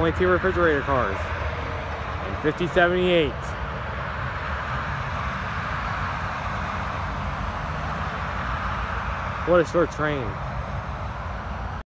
only 2 refrigerator cars. And 5078. What a short train.